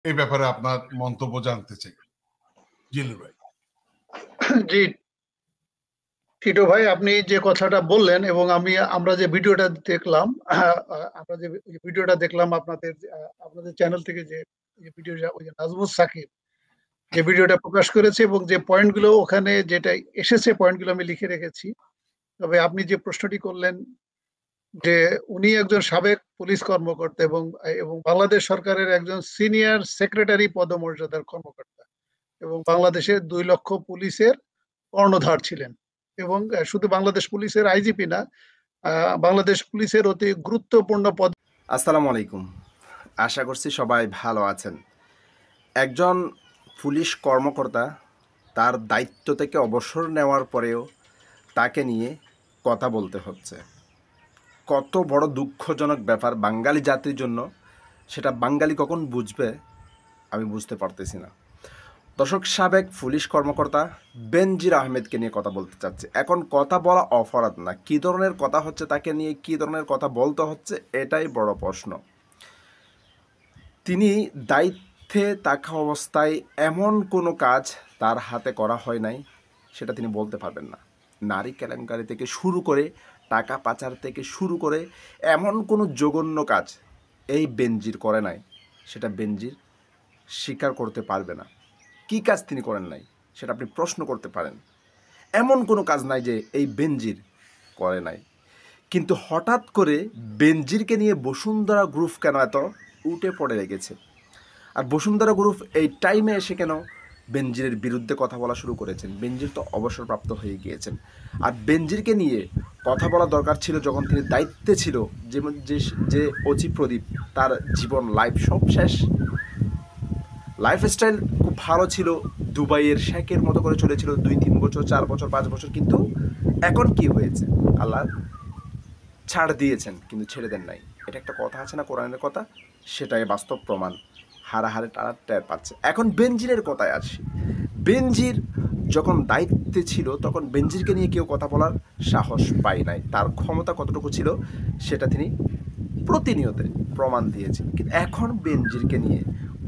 এই ব্যাপারে আপনার মন্তব্য জানতে চাই। জিল্লুর ভাই। জি টিটো ভাই, আপনি যে কথাটা বললেন এবং আমরা যে ভিডিওটা দেখলাম, আমরা যে ভিডিওটা দেখলাম আপনাদের চ্যানেল থেকে, যে ভিডিওটা ওই যে নাজমুস সাকিব যে ভিডিওটা প্রকাশ করেছে এবং যে পয়েন্টগুলো ওখানে যেটা এসেছে পয়েন্টগুলো আমি লিখে রেখেছি। তবে আপনি যে প্রশ্নটি করলেন যে উনি একজন সাবেক পুলিশ কর্মকর্তা এবং এবং বাংলাদেশ সরকারের একজন সিনিয়র সেক্রেটারি পদমর্যাদার কর্মকর্তা এবং বাংলাদেশের 2 লক্ষ পুলিশের কর্ণধার ছিলেন এবং শুধু বাংলাদেশ পুলিশের আইজিপি না, বাংলাদেশ পুলিশের অতি গুরুত্বপূর্ণ পদ। আসসালামু আলাইকুম, আশা করছি সবাই ভালো আছেন। একজন পুলিশ কর্মকর্তা তার দায়িত্ব থেকে অবসর নেওয়ার পরেও তাকে নিয়ে কথা বলতে হচ্ছে। কত বড় দুঃখজনক ব্যাপার বাঙালি জাতির জন্য, সেটা বাঙালি কখন বুঝবে আমি বুঝতে পারতেছি না। দর্শক, সাবেক পুলিশ কর্মকর্তা বেনজির আহমেদকে নিয়ে কথা বলতে চাচ্ছে। এখন কথা বলা অপরাধ না, কী ধরনের কথা হচ্ছে তাকে নিয়ে, কী ধরনের কথা বলতে হচ্ছে, এটাই বড় প্রশ্ন। তিনি দায়িত্বে থাকা অবস্থায় এমন কোনো কাজ তার হাতে করা হয় নাই সেটা তিনি বলতে পারবেন না। নারী কেলেঙ্কারি থেকে শুরু করে টাকা পাচার থেকে শুরু করে এমন কোনো জঘন্য কাজ এই বেনজির করে নাই, সেটা বেনজির স্বীকার করতে পারবে না। কী কাজ তিনি করেন নাই সেটা আপনি প্রশ্ন করতে পারেন। এমন কোনো কাজ নাই যে এই বেনজির করে নাই। কিন্তু হঠাৎ করে বেনজিরকে নিয়ে বসুন্ধরা গ্রুপ কেন এত উঠে পড়ে লেগেছে? আর বসুন্ধরা গ্রুপ এই টাইমে এসে কেন বেনজিরের বিরুদ্ধে কথা বলা শুরু করেছেন? বেনজির তো অবসরপ্রাপ্ত হয়ে গিয়েছেন। আর বেনজিরকে নিয়ে কথা বলা দরকার ছিল যখন তিনি দায়িত্বে ছিল, যেমন যে অচি প্রদীপ, তার জীবন লাইফ সব শেষ। লাইফস্টাইল খুব ভালো ছিল, দুবাইয়ের শেখের মতো করে চলেছিল 2-3 বছর, 4 বছর, 5 বছর। কিন্তু এখন কি হয়েছে? আল্লাহ ছাড় দিয়েছেন কিন্তু ছেড়ে দেন নাই। এটা একটা কথা আছে না, কোরআনের কথা, সেটাই বাস্তব প্রমাণ। হারাহারে টানা টের পাচ্ছে। এখন বেনজিরের কথায় আসি। বেনজির যখন দায়িত্বে ছিল তখন বেনজিরকে নিয়ে কেউ কথা বলার সাহস পায় নাই। তার ক্ষমতা কতটুকু ছিল সেটা তিনি প্রতিনিয়ত প্রমাণ দিয়েছেন। কিন্তু এখন বেনজিরকে নিয়ে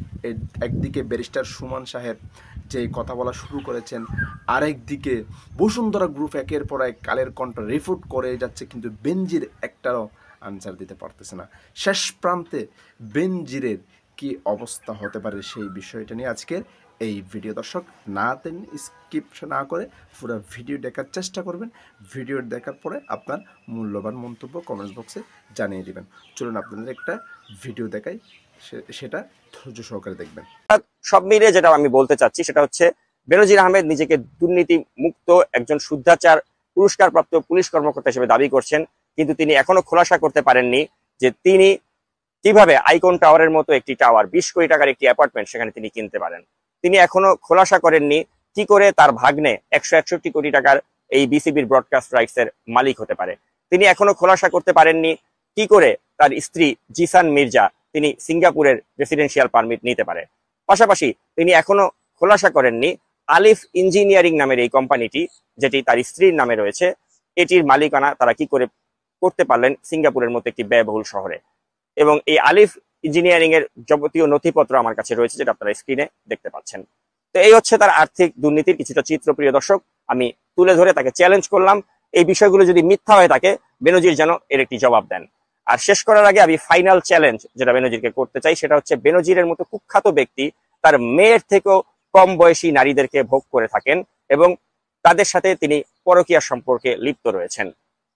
একদিকে ব্যারিস্টার সুমন সাহেব যে কথা বলা শুরু করেছেন, আরেকদিকে বসুন্ধরা গ্রুপ একের পর এক কালের কণ্ঠ রিপোর্ট করে যাচ্ছে, কিন্তু বেনজির একটারও আনসার দিতে পারতেছে না। শেষ প্রান্তে বেনজিরের কি অবস্থা হতে পারে সেই বিষয়টা নিয়ে আজকের এই ভিডিও। দর্শক, না তেন স্কিপ না করে পুরো ভিডিও দেখার চেষ্টা করবেন। ভিডিও দেখার পরে আপনার মূল্যবান মন্তব্য কমেন্টস বক্সে জানিয়ে দিবেন। চলুন আপনাদের একটা ভিডিও দেখাই, সেটা ধৈর্য সহকারে দেখবেন। সব মিলিয়ে যেটা আমি বলতে চাচ্ছি সেটা হচ্ছে, বেনজির আহমেদ নিজেকে দুর্নীতি মুক্ত একজন শুদ্ধাচার পুরস্কারপ্রাপ্ত পুলিশ কর্মকর্তা হিসেবে দাবি করছেন, কিন্তু তিনি এখনো খোলাসা করতে পারেননি যে তিনি কিভাবে আইকন টাওয়ারের মতো একটি টাওয়ার, 20 কোটি টাকার একটি অ্যাপার্টমেন্ট সেখানে তিনি কিনতে পারেন। তিনি এখনো খোলাসা করেননি কি করে তার ভাগ্নে 161 কোটি টাকার এই বিসিবির ব্রডকাস্ট রাইটস এর মালিক হতে পারে। তিনি এখনো খোলাসা করতে পারেননি কি করে তার স্ত্রী জিসান মির্জা তিনি সিঙ্গাপুরের রেসিডেন্সিয়াল পারমিট নিতে পারে। পাশাপাশি তিনি এখনো খোলাসা করেননি আলিফ ইঞ্জিনিয়ারিং নামের এই কোম্পানিটি, যেটি তার স্ত্রীর নামে রয়েছে, এটির মালিকানা তারা কি করে করতে পারলেন সিঙ্গাপুরের মতো একটি ব্যয়বহুল শহরে। এবং এই আলিফ ইঞ্জিনিয়ারিং এর যাবতীয় নথিপত্র আমার কাছে রয়েছে, যেটা আপনারা স্ক্রিনে দেখতে পাচ্ছেন। তো এই হচ্ছে তার আর্থিক দুর্নীতির কিছুটা চিত্র। প্রিয় দর্শক, আমি তুলে ধরে তাকে চ্যালেঞ্জ করলাম, এই বিষয়গুলো যদি মিথ্যা হয়ে থাকে বেনজির যেন এর একটি জবাব দেন। আর শেষ করার আগে আমি ফাইনাল চ্যালেঞ্জ যেটা বেনজিরকে করতে চাই সেটা হচ্ছে, বেনজিরের মতো কুখ্যাত ব্যক্তি তার মেয়ের থেকেও কম বয়সী নারীদেরকে ভোগ করে থাকেন এবং তাদের সাথে তিনি পরকীয়া সম্পর্কে লিপ্ত রয়েছেন।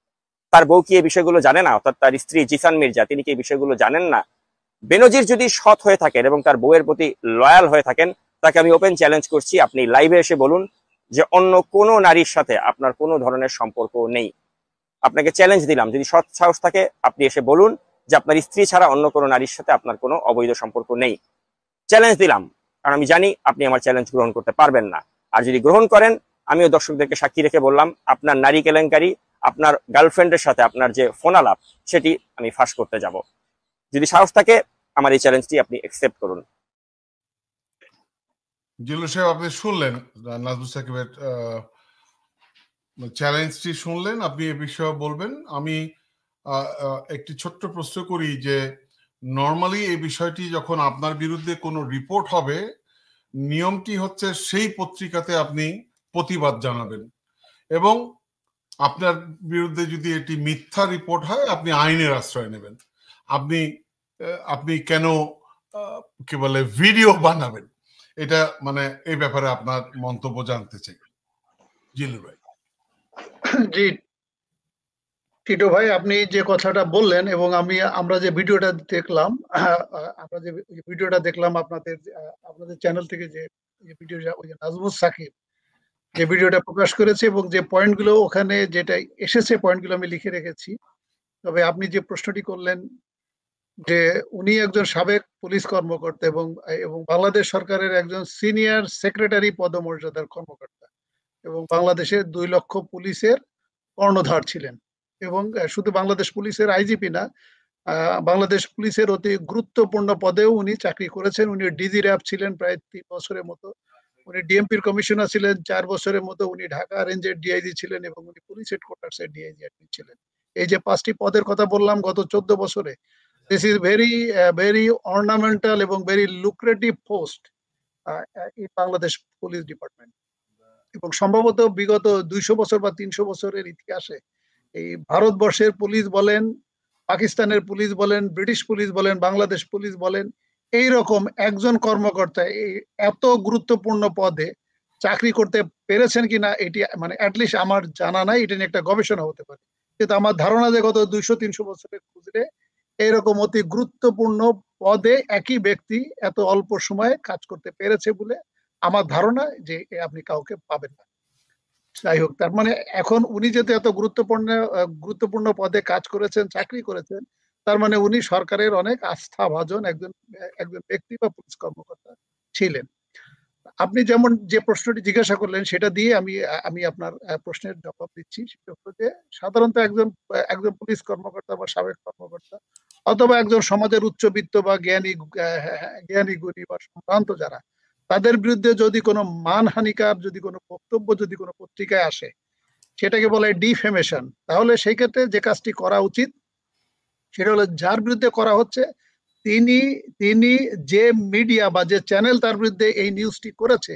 তার বউ কি এই বিষয়গুলো জানে না? অর্থাৎ তার স্ত্রী জিসান মির্জা, তিনি কি এই বিষয়গুলো জানেন না? বেনজির যদি সৎ হয়ে থাকেন এবং তার বউয়ের প্রতি লয়াল হয়ে থাকেন, তাকে আমি ওপেন চ্যালেঞ্জ করছি, আপনি লাইভে এসে বলুন যে অন্য কোনো নারীর সাথে আপনার কোনো ধরনের সম্পর্ক নেই। আপনাকে চ্যালেঞ্জ দিলাম, যদি সৎ সাহস থাকে আপনি এসে বলুন যে আপনার স্ত্রী ছাড়া অন্য কোনো নারীর সাথে আপনার কোনো অবৈধ সম্পর্ক নেই। চ্যালেঞ্জ দিলাম, কারণ আমি জানি আপনি আমার চ্যালেঞ্জ গ্রহণ করতে পারবেন না। আর যদি গ্রহণ করেন, আমিও দর্শকদেরকে সাক্ষী রেখে বললাম, আপনার নারী কেলেঙ্কারি, আপনার গার্লফ্রেন্ডের সাথে আপনার যে ফোন আলাপ, সেটি আমি ফাঁস করতে যাব। যদি সাহস থাকে আমার এই চ্যালেঞ্জটি আপনি অ্যাকসেপ্ট করুন। জিল্লু সাহেব, আপনি শুনলেন নাজমুস সাকিবের চ্যালেঞ্জটি শুনলেন, আপনি এ বিষয়ে বলবেন। আমি একটি ছোট্ট প্রশ্ন করি যে নরমালি এই বিষয়টি যখন আপনার বিরুদ্ধে কোনো রিপোর্ট হবে, নিয়মটি হচ্ছে সেই পত্রিকাতে আপনি প্রতিবাদ জানাবেন এবং আপনার বিরুদ্ধে যদি এটি মিথ্যা রিপোর্ট হয় আপনি আইনের আশ্রয় নেবেন। আপনি আপনি কেন কি বলে ভিডিও বানাবেন, এটা মানে এই ব্যাপারে আপনার মন্তব্য জানতে চাই জিলুর ভাই। জি টিটো ভাই, আপনি যে কথাটা বললেন এবং আমরা যে ভিডিওটা দেখলাম, আমরা যে ভিডিওটা দেখলাম আপনাদের চ্যানেল থেকে, যে ভিডিওটা ওই যে নাজমুস সাকিব যে ভিডিওটা প্রকাশ করেছে এবং যে পয়েন্টগুলো ওখানে যেটা এসেছে পয়েন্টগুলো আমি লিখে রেখেছি। তবে আপনি যে প্রশ্নটি করলেন যে উনি একজন সাবেক পুলিশ কর্মকর্তা এবং এবং বাংলাদেশ সরকারের একজন সিনিয়র সেক্রেটারি পদমর্যাদার কর্মকর্তা এবং বাংলাদেশের 2 লক্ষ পুলিশের কর্ণধার ছিলেন এবং শুধু বাংলাদেশ পুলিশের আইজিপি না, বাংলাদেশ পুলিশের অতি গুরুত্বপূর্ণ পদেও উনি চাকরি করেছেন। উনি ডিজি র্যাব ছিলেন প্রায় 3 বছরের মতো, উনি ডিএমপির কমিশনার ছিলেন 4 বছরের মতো, উনি ঢাকা রেঞ্জের ডিআইজি ছিলেন এবং উনি পুলিশ হেডকোয়ার্টার্সের ডিআইজি ছিলেন। এই যে 5টি পদের কথা বললাম গত 14 বছরে, দিস ইজ ভেরি অর্নামেন্টাল এবং very lucrative post in Bangladesh police department. এবং সম্ভবত বিগত 200 বছর বা 300 বছরের ইতিহাসে এই ভারতবর্ষের পুলিশ বলেন, পাকিস্তানের পুলিশ বলেন, ব্রিটিশ পুলিশ বলেন, বাংলাদেশ পুলিশ বলেন, এইরকম একজন কর্মকর্তা এই এত গুরুত্বপূর্ণ পদে চাকরি করতে পেরেছেন কিনা এটি মানে অ্যাটলিস্ট আমার জানা নাই। এটা নিয়ে একটা গবেষণা হতে পারে, কিন্তু আমার ধারণা যে গত 200-300 বছরের খুঁজলে এইরকম অতি গুরুত্বপূর্ণ পদে একই ব্যক্তি এত অল্প সময়ে কাজ করতে পেরেছে বলে আমার ধারণা যে আপনি কাউকে পাবেন না। যাই হোক, তার মানে এখন উনি যেহেতু এত গুরুত্বপূর্ণ পদে কাজ করেছেন, চাকরি করেছেন, তার মানে উনি সরকারের অনেক আস্থাভাজন একজন ব্যক্তি বা পুলিশ কর্মকর্তা ছিলেন। আপনি যেমন যে প্রশ্নটি জিজ্ঞাসা করলেন সেটা দিয়ে আমি আপনার প্রশ্নের জবাব দিচ্ছি। সেটা হলো যে সাধারণত একজন পুলিশ কর্মকর্তা বা সাবেক কর্মকর্তা অথবা একজন সমাজের উচ্চবিত্ত বা জ্ঞানী গুণী বা সম্ভ্রান্ত যারা, তাদের বিরুদ্ধে যদি কোনো মানহানিকার যদি কোনো বক্তব্য যদি কোনো পত্রিকায় আসে, সেটাকে বলে ডিফেমেশন। তাহলে সেই ক্ষেত্রে যে কাজটি করা উচিত সেটা হলো যার বিরুদ্ধে করা হচ্ছে তিনি তিনি যে মিডিয়া বা যে চ্যানেল তার বিরুদ্ধে এই নিউজটি করেছে,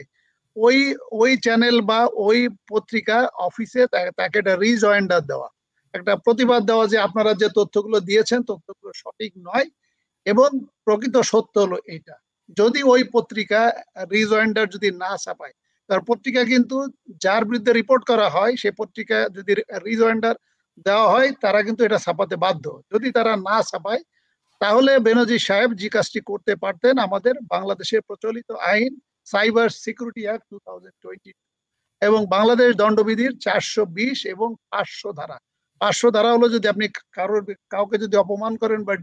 ওই চ্যানেল বা ওই পত্রিকা অফিসে তাকে একটা রিজয়েন্ডার দেওয়া, একটা প্রতিবাদ দেওয়া যে আপনারা যে তথ্যগুলো দিয়েছেন তথ্যগুলো সঠিক নয় এবং প্রকৃত সত্য হলো এইটা। যদি ওই পত্রিকা রিজয়েন্ডার যদি না ছাপায়, তার পত্রিকা কিন্তু যার বিরুদ্ধে রিপোর্ট করা হয় সে পত্রিকা যদি রিজয়েন্ডার দেওয়া হয় তারা কিন্তু এটা ছাপাতে বাধ্য। যদি তারা না ছাপায় তাহলে বেনজির সাহেব যে কাজটি করতে পারতেন, আমাদের বাংলাদেশের প্রচলিত আইন সাইবার সিকিউরিটি অ্যাক্ট 2020 এবং বাংলাদেশ দণ্ডবিধির 420 এবং 500 ধারা। 500 ধারা হলো যদি আপনি কাউকে যদি অপমান করেন বা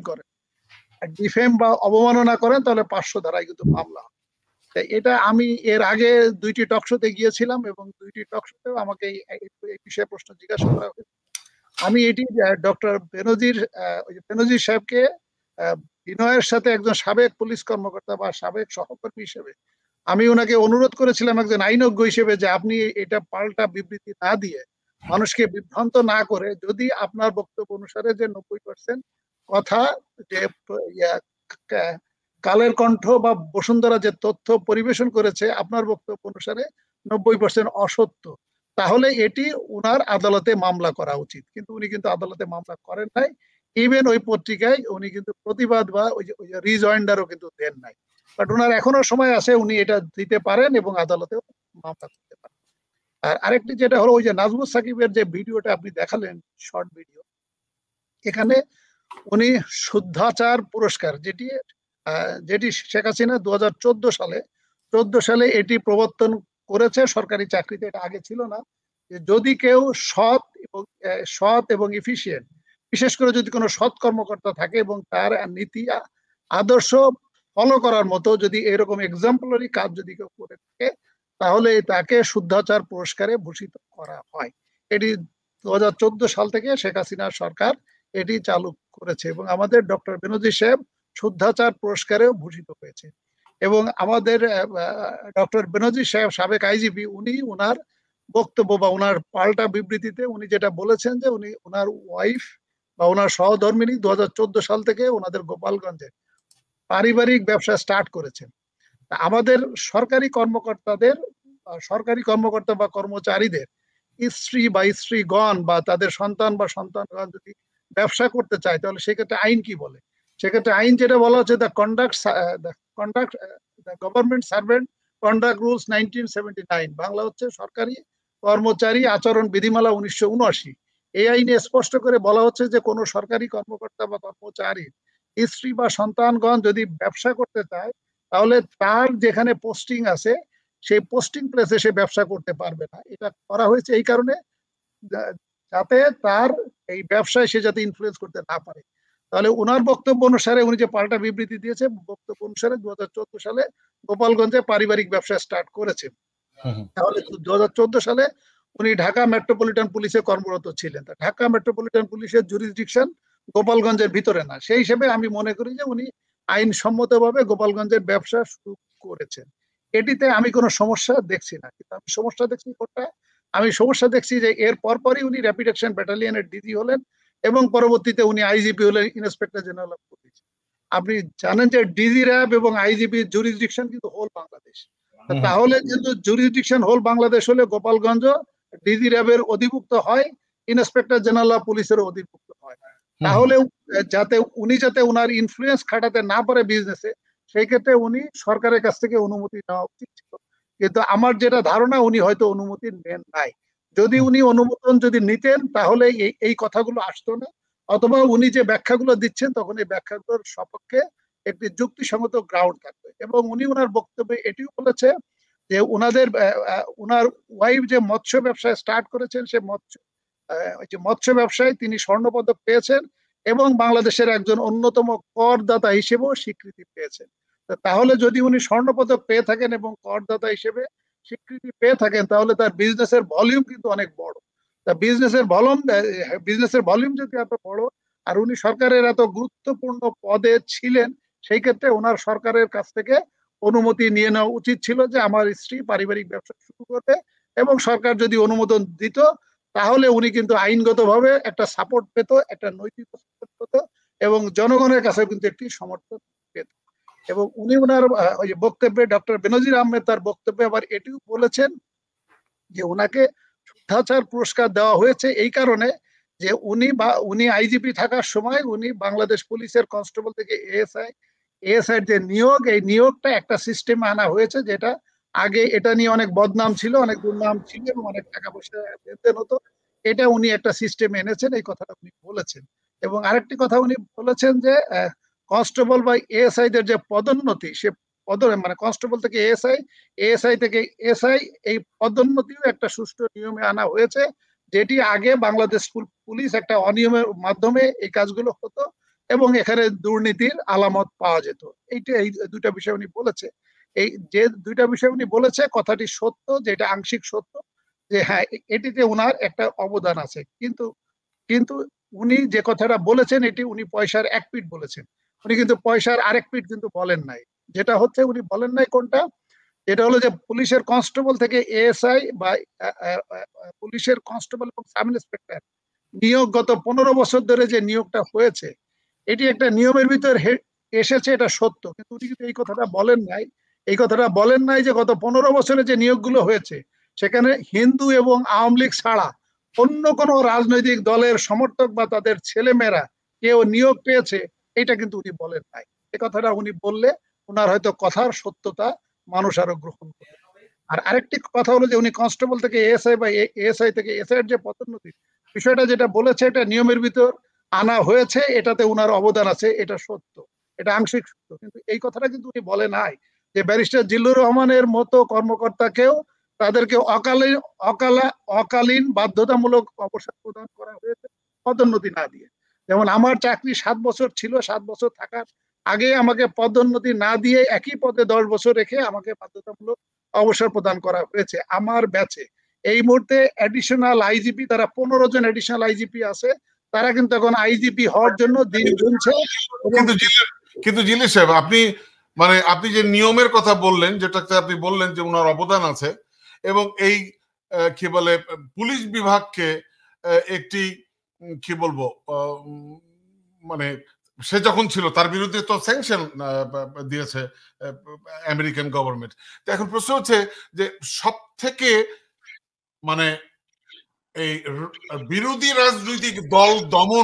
ডিফেম বা অবমাননা করেন তাহলে 500 ধারায় কিন্তু মামলা হয়। এটা আমি এর আগে 2টি টক শোতে গিয়েছিলাম এবং 2টি টক শোতেও আমাকে এই বিষয়ে প্রশ্ন জিজ্ঞাসা করা হয়েছে। আমি এটি ডক্টর বেনজির সাহেবকে বিনয়ের সাথে একজন সাবেক পুলিশ কর্মকর্তা বা সাবেক সহকর্মী হিসেবে আমি ওনাকে অনুরোধ করেছিলাম একজন আইনজ্ঞ হিসেবে যে আপনি এটা পাল্টা বিবৃতি না দিয়ে মানুষকে বিভ্রান্ত না করে যদি আপনার বক্তব্য অনুসারে যে 90% কথা যে কালের কণ্ঠ বা বসুন্ধরা যে তথ্য পরিবেশন করেছে আপনার বক্তব্য অনুসারে 90% অসত্য, তাহলে এটি উনার আদালতে মামলা করা উচিত। কিন্তু উনি কিন্তু আদালতে মামলা করেন নাই। ইভেন ওই পত্রিকায় উনি কিন্তু প্রতিবাদ বা ওই যে রিজয়েন্ডারও কিন্তু দেন নাই। বাট ওনার এখনো সময় আছে, উনি এটা দিতে পারেন এবং আদালতে মামলা করতে পারেন। আর আরেকটি যেটা হলো ওই যে নাজমুস সাকিবের যে ভিডিওটা আপনি দেখালেন, শর্ট ভিডিও, এখানে উনি শুদ্ধাচার পুরস্কার যেটি শেখ হাসিনা 2014 সালে এটি প্রবর্তন করেছে সরকারি চাকরিতে, এটা আগে ছিল না। যদি কেউ সৎ এবং এফিশিয়েন্ট, বিশেষ করে যদি কোনো সৎ কর্মকর্তা থাকে এবং তার নীতি আদর্শ ফলো করার মতো যদি এরকম এক্সাম্পলারি কাজ যদি কেউ করে থাকে তাহলে তাকে শুদ্ধাচার পুরস্কারে ভূষিত করা হয়। এটি 2014 সাল থেকে শেখ হাসিনা সরকার এটি চালু করেছে এবং আমাদের ডক্টর বেনজির সাহেব শুদ্ধাচার পুরস্কারেও ভূষিত হয়েছে। এবং আমাদের ডক্টর বেনজির সাহেব সাবেক আইজিপি, উনি ওনার বক্তব্য বা ওনার পাল্টা বিবৃতিতে উনি যেটা বলেছেন যে উনি ওনার ওয়াইফ বা ওনার সহধর্মিনী 2014 সাল থেকে ওনাদের গোপালগঞ্জে পারিবারিক ব্যবসা স্টার্ট করেছেন। আমাদের সরকারি কর্মকর্তা বা কর্মচারীদের স্ত্রী বা স্ত্রীগণ বা তাদের সন্তান বা সন্তানগণ যদি ব্যবসা করতে চায়, তাহলে সেক্ষেত্রে আইন কি বলে? সেক্ষেত্রে আইন যেটা বলা হচ্ছে the government servant conduct rules 1979, Bangla হচ্ছে সরকারি কর্মচারী আচরণ বিধিমালা 1979। এই আইনে স্পষ্ট করে বলা হচ্ছে যে কোনো সরকারি কর্মকর্তা বা কর্মচারী স্ত্রী বা সন্তানগণ যদি ব্যবসা করতে চায়, তাহলে তার যেখানে পোস্টিং আছে সেই পোস্টিং প্লেসে সে ব্যবসা করতে পারবে না। এটা করা হয়েছে এই কারণে যাতে তার এই ব্যবসায় সে যাতে ইনফ্লুয়েন্স করতে না পারে। তাহলে ওনার বক্তব্য অনুসারে উনি যে পাল্টা বিবৃতি দিয়েছে, বক্তব্য অনুসারে 2014 সালে গোপালগঞ্জে পারিবারিক ব্যবসা স্টার্ট করেছেন। তাহলে 2014 সালে উনি ঢাকা মেট্রোপলিটন পুলিশে কর্মরত ছিলেন। ঢাকা মেট্রোপলিটন পুলিশের জুরিসডিকশন গোপালগঞ্জের ভিতরে না, সেই হিসেবে আমি মনে করি যে উনি আইনসম্মতভাবে গোপালগঞ্জের ব্যবসা শুরু করেছেন। এটিতে আমি কোনো সমস্যা দেখছি না, কিন্তু আমি সমস্যা দেখছি কোনটা? আমি সমস্যা দেখছি যে এর পরপরই উনি র্যাপিড অ্যাকশন ব্যাটালিয়নের ডিজি হলেন এবং পরবর্তীতে উনি আইজিপি হলেন, ইন্সপেক্টর জেনারেল অফ পুলিশ। আপনি জানেন যে ডিজি র্যাব এবং আইজিপি জুরিসডিকশন কিন্তু হোল বাংলাদেশ। তাহলে যেহেতু জুরিসডিকশন হোল বাংলাদেশ হলে গোপালগঞ্জ ডিজি র্যাবের অধিভুক্ত হয়, ইন্সপেক্টর জেনারেল অফ পুলিশের অধিভুক্ত হয়। তাহলে যাতে উনার ইনফ্লুয়েন্স খাটাতে না পারে বিজনেসে, সেই ক্ষেত্রে উনি সরকারের কাছ থেকে অনুমতি নেওয়া উচিত ছিল। কিন্তু আমার যেটা ধারণা উনি হয়তো অনুমতি নেন নাই। যদি উনি অনুমোদন যদি নিতেন তাহলে এই কথাগুলো আসতো না, অথবা উনি যে ব্যাখ্যাগুলো দিচ্ছেন তখন এই ব্যাখ্যাগুলোর সপক্ষে একটি যুক্তিসঙ্গত গ্রাউন্ড থাকবে। এবং উনি ওনার বক্তব্যে এটিও বলেছে যে ওনার ওয়াইফ যে মৎস্য ব্যবসায় স্টার্ট করেছেন, সে মৎস্য ব্যবসায় তিনি স্বর্ণপদক পেয়েছেন এবং বাংলাদেশের একজন অন্যতম করদাতা হিসেবেও স্বীকৃতি পেয়েছেন। তাহলে যদি উনি স্বর্ণপদক পেয়ে থাকেন এবং করদাতা হিসেবে স্বীকৃতি পেয়ে থাকেন, তাহলে তার বিজনেসের ভলিউম কিন্তু অনেক বড়। তা বিজনেসের ভলিউম যদি এত বড় আর উনি সরকারের এত গুরুত্বপূর্ণ পদে ছিলেন, সেই ক্ষেত্রে ওনার সরকারের কাছ থেকে অনুমতি নিয়ে নেওয়া উচিত ছিল যে আমার স্ত্রী পারিবারিক ব্যবসা শুরু করবে, এবং সরকার যদি অনুমোদন দিত তাহলে উনি কিন্তু আইনগতভাবে একটা সাপোর্ট পেত, একটা নৈতিক সাপোর্ট পেত এবং জনগণের কাছে কিন্তু একটি সমর্থন পেত। এবং উনি ওনার ওই বক্তব্যে ডক্টর বেনজির আহমেদ তার বক্তব্যে আবার এটিও বলেছেন যে ওনাকে শুদ্ধাচার পুরস্কার দেওয়া হয়েছে এই কারণে যে উনি আইজিপি থাকার সময় উনি বাংলাদেশ পুলিশের কনস্টেবল থেকে এএসআই যে নিয়োগ, এই নিয়োগটা একটা সিস্টেমে আনা হয়েছে, যেটা আগে এটা নিয়ে অনেক বদনাম ছিল, অনেক দুর্নাম ছিল এবং অনেক টাকা পয়সা লেনদেন হতো। এটা উনি একটা সিস্টেমে এনেছেন, এই কথাটা উনি বলেছেন। এবং আরেকটি কথা উনি বলেছেন যে কনস্টেবল বা এএসআই দের যে পদোন্নতি, সে মানে কনস্টেবল থেকে এএসআই থেকে এসআই, এই পদোন্নতিও একটা সুষ্ঠু নিয়মে আনা হয়েছে, যেটি আগে বাংলাদেশ পুলিশ একটা অনিয়মের মাধ্যমে এই কাজগুলো হতো এবং এখানে দুর্নীতির আলামত পাওয়া যেত। এই দুইটা বিষয় উনি বলেছে। এই যে দুইটা বিষয় উনি বলেছে, কথাটি সত্য, যেটা আংশিক সত্য, যে হ্যাঁ এটিতে ওনার একটা অবদান আছে। কিন্তু কিন্তু উনি যে কথাটা বলেছেন এটি উনি পয়সার এক পিঠ বলেছেন, উনি কিন্তু পয়সার আরেক পিঠ কিন্তু বলেন নাই। যেটা হচ্ছে উনি বলেন নাই কোনটা, এটা হলো যে পুলিশের কনস্টেবল থেকে এএসআই বা পুলিশের কনস্টেবল এবং সাব ইন্সপেক্টর নিয়োগ গত 15 বছর ধরে যে নিয়োগটা হয়েছে, এটি একটা নিয়মের ভিতর এসেছে, এটা সত্য। কিন্তু উনি কিন্তু এই কথাটা বলেন নাই যে গত 15 বছরে যে নিয়োগগুলো হয়েছে সেখানে হিন্দু এবং আওয়ামী লীগ ছাড়া অন্য কোনো রাজনৈতিক দলের সমর্থক বা তাদের ছেলেমেয়েরা কেউ নিয়োগ পেয়েছে, এটা কিন্তু উনি বলেন নাই। এ কথাটা উনি বললে ওনার হয়তো কথার সত্যতা মানুষ আরো গ্রহণ করবে। আর আরেকটি কথা হলো যে উনি কনস্টেবল থেকে এএসআই বা এএসআই থেকে এসআই এর যে পদোন্নতি বিষয়টা যেটা বলেছে, এটা নিয়মের ভিতর আনা হয়েছে, এটাতে উনার অবদান আছে, এটা সত্য, এটা আংশিক সত্য। কিন্তু এই কথাটা কিন্তু উনি বলে নাই যে ব্যারিস্টার জিল্লুর রহমানের মতো কর্মকর্তাকেও তাদেরকে অকালীন বাধ্যতামূলক অবসর প্রদান করা হয়েছে পদোন্নতি না দিয়ে। যেমন আমার চাকরি 7 বছর ছিল, 7 বছর থাকার আগে আমাকে পদোন্নতি না দিয়ে একই পদে 10 বছর রেখে আমাকে বাধ্যতামূলক অবসর প্রদান করা হয়েছে আমার ব্যাচে। এই মুহূর্তে অ্যাডিশনাল আইজিপি, তারা 15 জন অ্যাডিশনাল আইজিপি আছে, তারা কিন্তু এখন আইজিপি হওয়ার জন্য দিন গুনছে। কিন্তু জিল্লুর সাহেব, আপনি যে নিয়মের কথা বললেন, যেটাতে আপনি বললেন যে ওনার অবদান আছে, এবং এই কি বলে পুলিশ বিভাগকে একটি কি বলবো, মানে সে যখন ছিল তার বিরুদ্ধে তো স্যাংশন দিয়েছে আমেরিকান গভর্নমেন্ট। তো এখন প্রশ্ন হচ্ছে যে সব থেকে মানে এই বিরোধী রাজনৈতিক দল দমন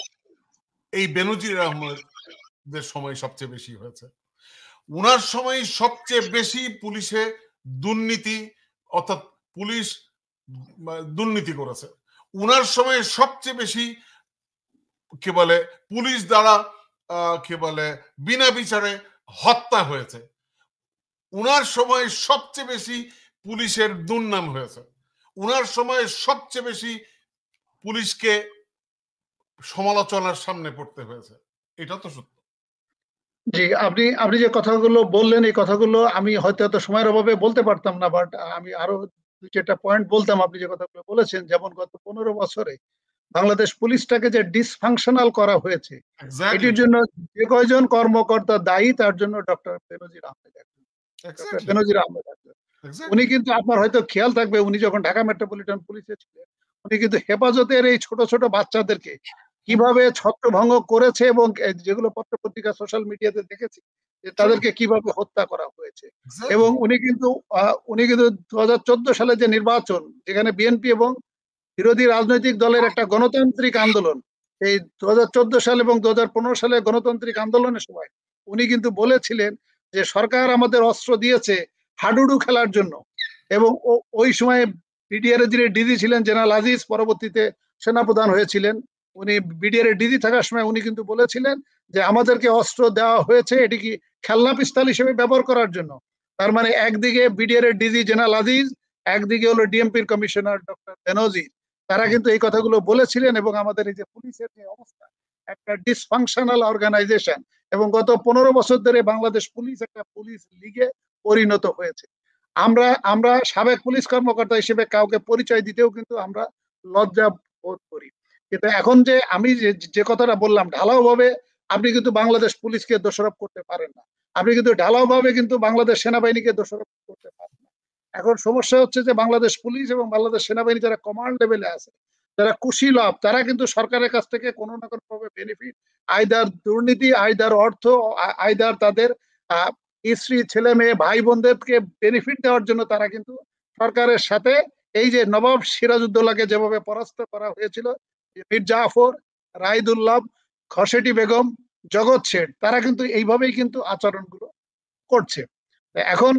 এই বেনজির আহমেদের সময় সবচেয়ে বেশি হয়েছে। উনার সময় সবচেয়ে বেশি পুলিশে দুর্নীতি, অর্থাৎ পুলিশ দুর্নীতি করেছে। উনার সময় সবচেয়ে বেশি কি বলে পুলিশ দ্বারা কি বলে বিনা বিচারে হত্যা হয়েছে। উনার সময় সবচেয়ে বেশি পুলিশের দুর্নাম হয়েছে। উনার সময় সবচেয়ে বেশি পুলিশকে সমালোচনার সামনে পড়তে হয়েছে। এটা তো সত্য। জি, আপনি আপনি যে কথাগুলো বললেন, এই কথাগুলো আমি হয়তো এত সময়ের অভাবে বলতে পারতাম না, বাট আমি আরো 2-4টা পয়েন্ট বলতাম। আপনি যে কথাগুলো বলেছেন, যেমন গত 15 বছরে বাংলাদেশ পুলিশটাকে যে ডিসফাংশনাল করা হয়েছে, এক্স্যাক্টলি, এটির জন্য যে কয়জন কর্মকর্তা দায়ী, তার জন্য ডক্টর বেনজির আহমেদ একজন। ডক্টর এক্স্যাক্টলি, বেনজির আহমেদ একজন। উনি এক্স্যাক্টলি। কিন্তু, আপনার হয়তো খেয়াল থাকবে, উনি যখন ঢাকা মেট্রোপলিটন পুলিশে ছিলেন, উনি কিন্তু হেফাজতের এই ছোট ছোট বাচ্চাদেরকে কিভাবে ছত্রভঙ্গ করেছে, এবং যেগুলো পত্র পত্রিকা সোশ্যাল মিডিয়াতে দেখেছি যে তাদেরকে কিভাবে হত্যা করা হয়েছে। এবং উনি কিন্তু 2014 সালে যে নির্বাচন, যেখানে বিএনপি এবং বিরোধী রাজনৈতিক দলের একটা গণতান্ত্রিক আন্দোলন, এই 2014 সাল এবং 2015 সালে গণতান্ত্রিক আন্দোলনের সময় উনি কিন্তু বলেছিলেন যে সরকার আমাদের অস্ত্র দিয়েছে হাডুডু খেলার জন্য। এবং ওই সময় বিডিআর এর যিনি ডিজি ছিলেন জেনারেল আজিজ, পরবর্তীতে সেনাপ্রধান হয়েছিলেন, উনি বিডিআর এর ডিজি থাকার সময় উনি কিন্তু বলেছিলেন যে আমাদেরকে অস্ত্র দেওয়া হয়েছে এটি কি খেলনা পিস্তল হিসেবে ব্যবহার করার জন্য। তার মানে একদিকে বিডিআর এর ডিজি জেনারেল আজিজ, একদিকে হলো ডিএমপির কমিশনার ডক্টর বেনজির, তারা কিন্তু এই কথাগুলো বলেছিলেন। এবং আমাদের এই যে পুলিশের যে অবস্থা, একটা ডিসফাংশনাল অর্গানাইজেশন, এবং গত 15 বছর ধরে বাংলাদেশ পুলিশ একটা পুলিশ লিগে পরিণত হয়েছে। আমরা আমরা সাবেক পুলিশ কর্মকর্তা হিসেবে কাউকে পরিচয় দিতেও কিন্তু আমরা লজ্জা বোধ করি। কিন্তু এখন যে আমি যে কথাটা বললাম, ঢালাও ভাবে আপনি কিন্তু বাংলাদেশ পুলিশকে দোষারোপ করতে পারেন না, আপনি কিন্তু ঢালাও ভাবে কিন্তু বাংলাদেশ সেনাবাহিনীকে দোষারোপ করতে পারেন না। এখন সমস্যা হচ্ছে যে বাংলাদেশ পুলিশ এবং বাংলাদেশ সেনাবাহিনী যারা কমান্ড লেভেলে আছে, যারা কুশীলভ, তারা কিন্তু সরকারের কাছ থেকে কোনো না কোনো ভাবে বেনিফিট, আইদার দুর্নীতি, আইদার অর্থ, আইদার তাদের স্ত্রী, ছেলে মেয়ে, ভাই বোনদেরকে বেনিফিট দেওয়ার জন্য তারা কিন্তু সরকারের সাথে, এই যে নবাব সিরাজউদ্দৌলাকে যেভাবে পরাস্ত করা হয়েছিল, মীর জাফর, রাইদুল্লাহ, খসেটি বেগম, জগৎ শেঠ, তারা কিন্তু এইভাবেই কিন্তু আচরণগুলো করছে। এখন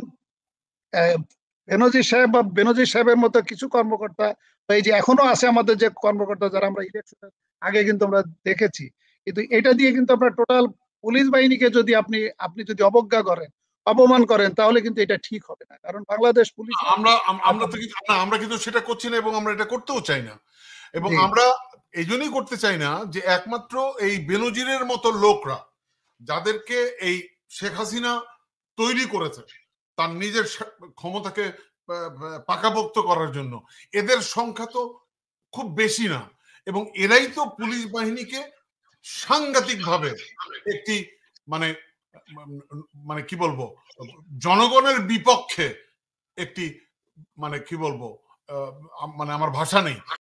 বেনজির সাহেব বা বেনজির সাহেবের মতো কিছু কর্মকর্তা, এই যে এখনো আছে আমাদের যে কর্মকর্তা, যারা আমরা ইলেকশনের আগে কিন্তু আমরা দেখেছি, কিন্তু এটা দিয়ে কিন্তু আপনার টোটাল পুলিশ বাহিনীকে যদি আপনি আপনি যদি অবজ্ঞা করেন, অপমান করেন, তাহলে কিন্তু এটা ঠিক হবে না। কারণ বাংলাদেশ পুলিশে আমরা আমরা তো কিন্তু না, আমরা কিন্তু সেটা করছি না এবং আমরা এটা করতেও চাই না। এবং জি, আমরা এই জন্যই করতে চাই না যে একমাত্র এই বেনজিরের মতো লোকরা, যাদেরকে এই শেখ হাসিনা তৈরি করেছে তার নিজের ক্ষমতাকে পাকাপোক্ত করার জন্য, এদের সংখ্যা তো খুব বেশি না। এবং এরাই তো পুলিশ বাহিনীকে সাংঘাতিকভাবে একটি মানে মানে কি বলবো, জনগণের বিপক্ষে একটি মানে কি বলবো, মানে আমার ভাষা নেই,